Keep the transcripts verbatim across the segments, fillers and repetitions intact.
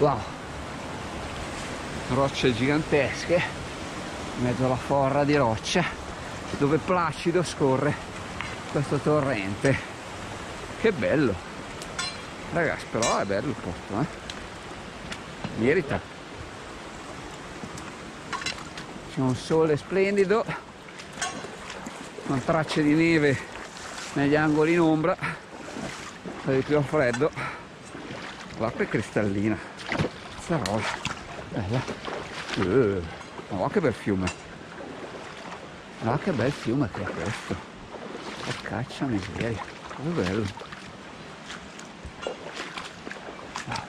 Wow, rocce gigantesche in mezzo alla forra di roccia dove placido scorre questo torrente. Che bello ragazzi, però è bello il posto, eh? Merita. C'è un sole splendido, con tracce di neve negli angoli in ombra, fa di più al freddo. L'acqua è cristallina, questa roba bella. Uh, oh, che bel fiume, ah, che bel fiume che è questo, che caccia miseria, che bello. Ah.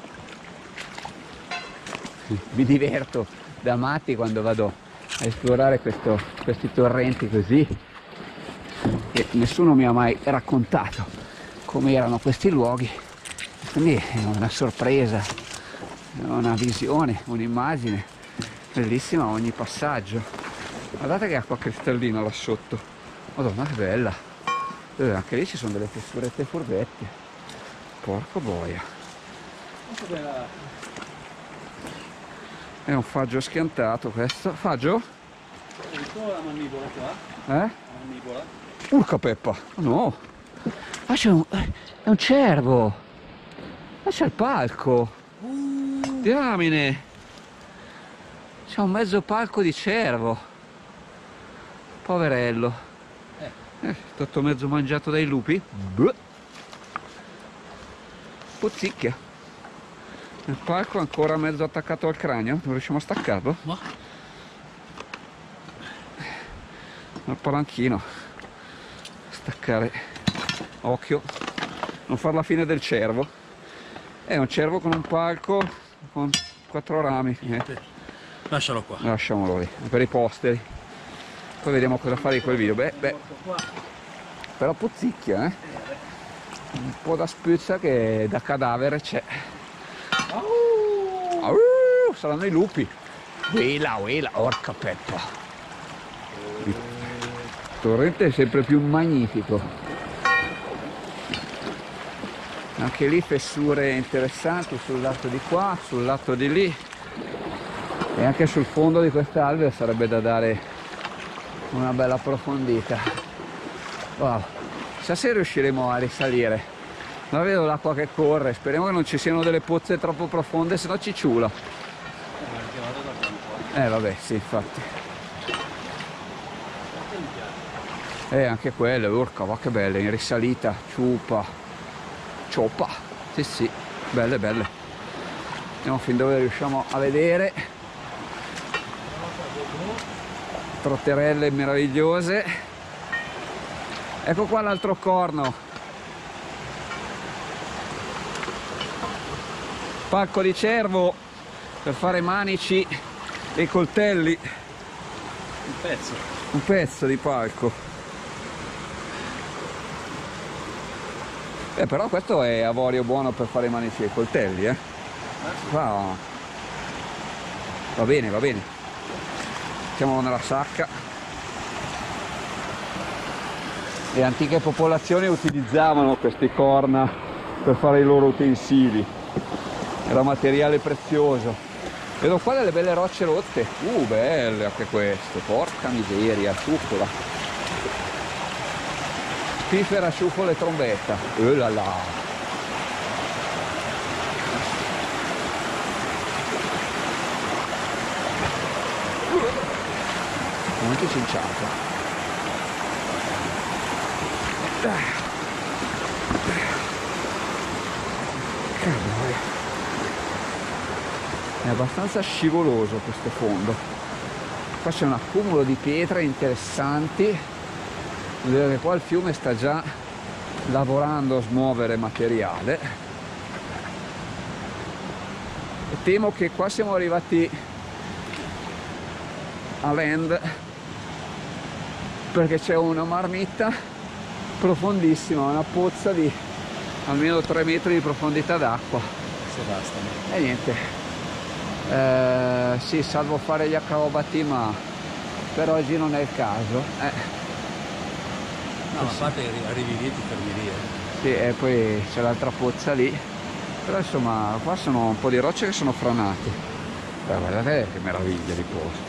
Mi diverto da matti quando vado a esplorare questo, questi torrenti così, e nessuno mi ha mai raccontato come erano questi luoghi, quindi è una sorpresa, una visione, un'immagine bellissima ogni passaggio. Guardate che acqua cristallina là sotto, madonna che bella. Eh, anche lì ci sono delle tessurette furbette, porco boia. È un faggio schiantato questo. Faggio? Hai visto la mandibola qua? Eh? La mandibola? Urca Peppa! No! Ma c'è un... è un cervo! Ma c'è il palco! Uh. Diamine! C'è un mezzo palco di cervo! Poverello! Eh. Eh, tutto mezzo mangiato dai lupi? Buh. Puzzicchia! Il palco è ancora mezzo attaccato al cranio, non riusciamo a staccarlo? Ma? Al palanchino. Staccare. Occhio, non far la fine del cervo. È un cervo con un palco con quattro rami. Eh. Lascialo qua. Lasciamolo lì, per i posteri. Poi vediamo cosa fare di quel video. Beh, beh. Però puzzicchia, eh. Un po' da spuzza che da cadavere c'è. Uh, saranno i lupi. Uela, uela, orca Peppa. Il torrente è sempre più magnifico. Anche lì fessure interessanti sul lato di qua, sul lato di lì. E anche sul fondo di quest'albero sarebbe da dare una bella approfondita. Wow, chissà se riusciremo a risalire. Ma vedo l'acqua che corre, speriamo che non ci siano delle pozze troppo profonde, se no ci ciula. Eh vabbè, sì, infatti. Eh, anche quelle, urca, va che belle, in risalita, ciupa, cioppa, sì sì, belle belle. Vediamo fin dove riusciamo a vedere. Trotterelle meravigliose. Ecco qua l'altro corno. Palco di cervo per fare manici e coltelli. Un pezzo. Un pezzo di palco. Eh, però questo è avorio buono per fare manici e coltelli, eh. Va, va bene, va bene. Mettiamolo nella sacca. Le antiche popolazioni utilizzavano questi corna per fare i loro utensili. Era materiale prezioso. Vedo qua delle belle rocce rotte. Uh, belle anche queste. Porca miseria, ciuffola. Spiffera, ciuffola e trombetta. Uh là là. Ho anche cinciato. Cavolo. È abbastanza scivoloso questo fondo. Qua c'è un accumulo di pietre interessanti. Vedete che qua il fiume sta già lavorando a smuovere materiale. E temo che qua siamo arrivati a land, perché c'è una marmitta profondissima, una pozza di almeno tre metri di profondità d'acqua. Se bastano. E niente, eh, sì, salvo fare gli acrobati, ma per oggi non è il caso. Eh. No, ma a parte arrivi lì e ti fermi lì. Eh. Sì, e poi c'è l'altra pozza lì, Però insomma qua sono un po' di rocce che sono franate. Beh, guardate che meraviglia di posto.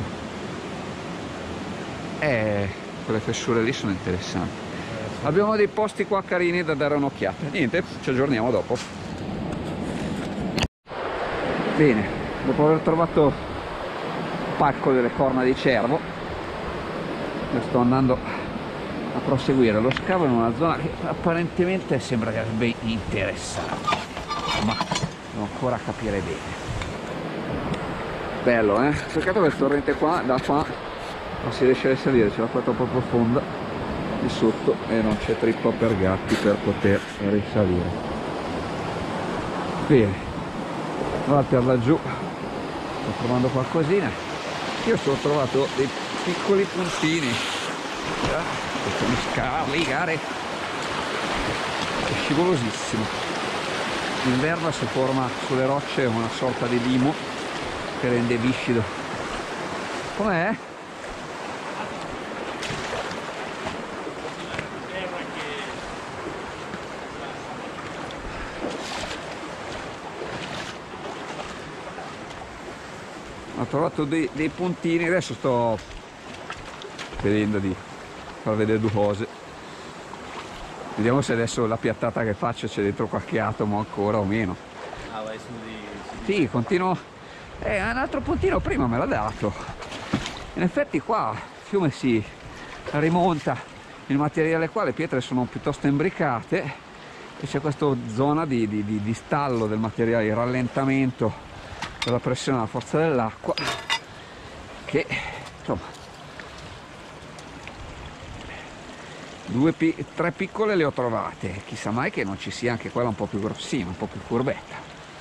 E quelle fessure lì sono interessanti. Abbiamo dei posti qua carini da dare un'occhiata. Niente, ci aggiorniamo dopo. Bene, dopo aver trovato il pacco delle corna di cervo, io sto andando a proseguire lo scavo in una zona che apparentemente sembra che ben interessante, ma devo ancora capire bene. Bello, eh? Peccato che il torrente qua da qua non si riesce a salire, c'è l'acqua troppo profonda di sotto e non c'è trippa per gatti per poter risalire. Bene, allora per laggiù sto trovando qualcosina. Io sto trovato dei piccoli puntini, possiamo scaligare, è scivolosissimo. L'erba si forma sulle rocce una sorta di limo che rende viscido. Com'è? Ho trovato dei, dei puntini, adesso sto vedendo di far vedere due cose. Vediamo se adesso la piattata che faccio c'è dentro qualche atomo ancora o meno. Ah, vai su di... Sì, continuo. Eh, un altro puntino prima me l'ha dato. In effetti qua il fiume si rimonta, il materiale qua, le pietre sono piuttosto imbricate e c'è questa zona di, di, di, di stallo del materiale, di rallentamento della pressione, della forza dell'acqua, che insomma due, tre piccole le ho trovate, chissà mai che non ci sia anche quella un po' più grossina, un po' più curvetta.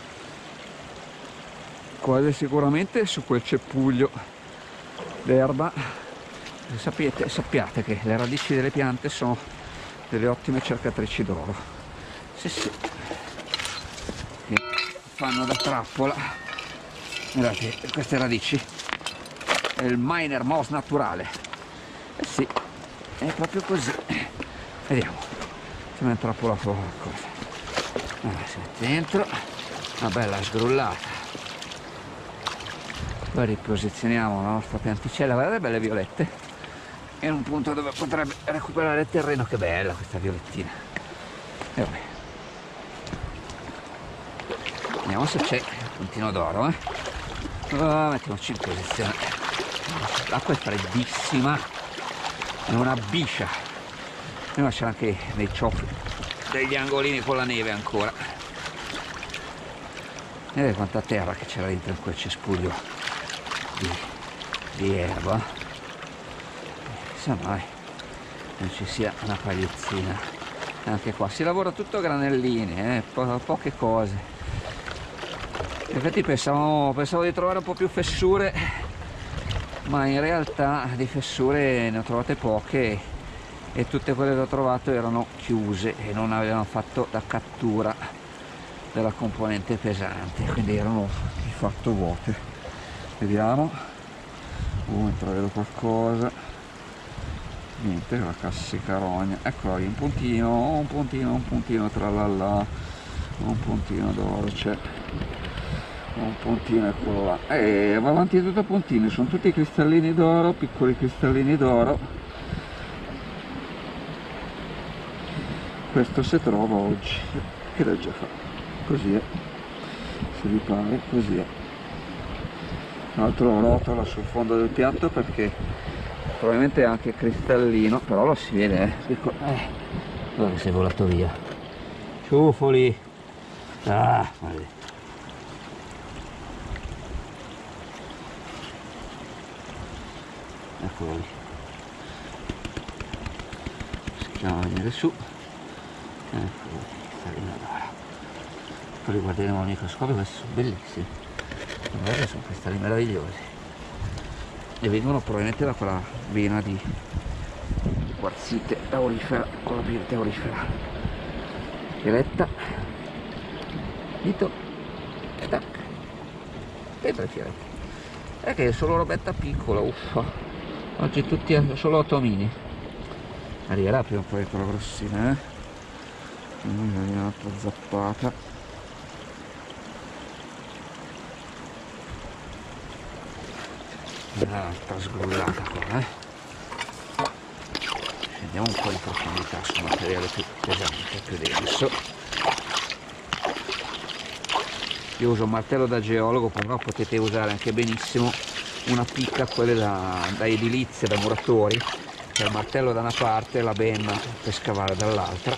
Quasi sicuramente su quel ceppuglio d'erba. Sapete, sappiate che le radici delle piante sono delle ottime cercatrici d'oro. Sì, sì. Che fanno da trappola. Guardate, queste radici è il miner moss naturale. Eh sì, è proprio così. Vediamo se mi è intrappolato qualcosa. Allora, si mette dentro una bella sgrullata. Poi riposizioniamo la nostra pianticella, guardate belle violette, in un punto dove potrebbe recuperare il terreno. Che bella questa violettina. E vabbè, vediamo se c'è il puntino d'oro, eh. Oh, mettiamoci in posizione. L'acqua è freddissima, è una biscia. E ma c'è anche dei cioffi, degli angolini con la neve ancora. Vedete quanta terra che c'era dentro in quel cespuglio di, di erba. Chissà mai non ci sia una pagliazzina. Anche qua si lavora tutto a granelline, eh, po poche cose. Infatti pensavo, pensavo di trovare un po' più fessure, ma in realtà di fessure ne ho trovate poche e tutte quelle che ho trovato erano chiuse e non avevano fatto la cattura della componente pesante, quindi erano di fatto vuote. Vediamo, uh, intravedo qualcosa. Niente, la cassicarogna, eccola lì, un puntino, un puntino, un puntino tra là là, un puntino d'oro c'è, un puntino, eccolo là, e va avanti tutto a puntini, sono tutti cristallini d'oro, piccoli cristallini d'oro. Questo si trova oggi, che da già fa, così è, se vi pare, così è. Un altro rotola sul fondo del piatto perché probabilmente è anche cristallino, però lo si vede, eh. eh. Dove sei volato via? Ciufoli! Ah, guarda. Eccolo lì. Schiamo a venire su. Eccolo lì, cristallino d'oro. Poi li guarderemo al microscopio, questi sono bellissimi. Guardate, sono cristalli meravigliosi e vengono probabilmente da quella vena di, di quarzite aurifera, con la pirite aurifera. Firetta, dito, tac, e tre firette. È che è solo robetta piccola, uffa. Oggi tutti solo ottomini. Arriverà prima o poi quella grossina, eh? Un'altra zappata. un'altra sgrullata qua, eh. Scendiamo un po' in profondità sul materiale più pesante, più denso. Io uso un martello da geologo, però potete usare anche benissimo una picca, quelle da, da edilizia, da muratori, cioè il martello da una parte e la benna per scavare dall'altra.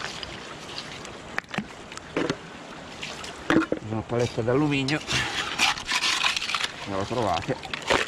Uso una paletta d'alluminio, non la trovate,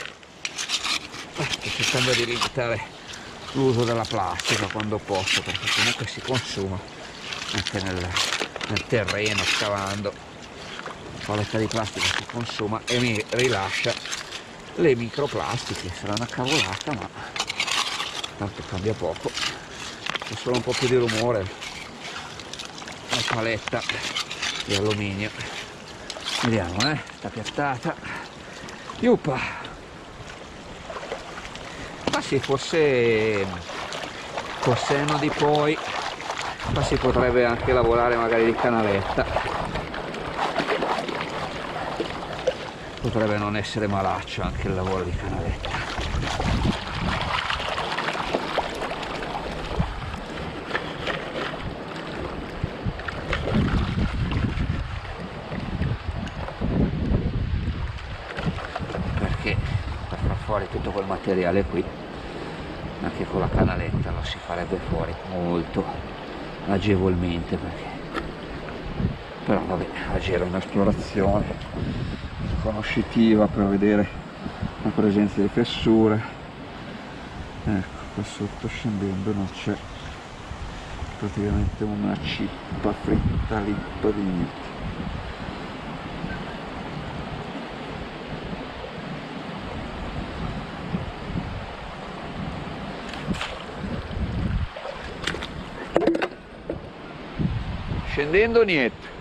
sto cercando di limitare l'uso della plastica quando posso, perché comunque si consuma anche nel, nel terreno scavando. La paletta di plastica si consuma e mi rilascia le microplastiche. Sarà una cavolata, ma tanto cambia poco, c'è solo un po' più di rumore la paletta di alluminio. Vediamo, eh, sta piattata. Yupa! Ma sì, forse col senno di poi ma si potrebbe anche lavorare magari di canaletta, potrebbe non essere malaccio anche il lavoro di canaletta. Perché per far fuori tutto quel materiale qui anche con la canaletta lo si farebbe fuori molto agevolmente, perché però vabbè, agire un'esplorazione conoscitiva per vedere la presenza di fessure. Ecco, qua sotto scendendo non c'è praticamente una cippa fritta lippa di niente. Scendendo niente.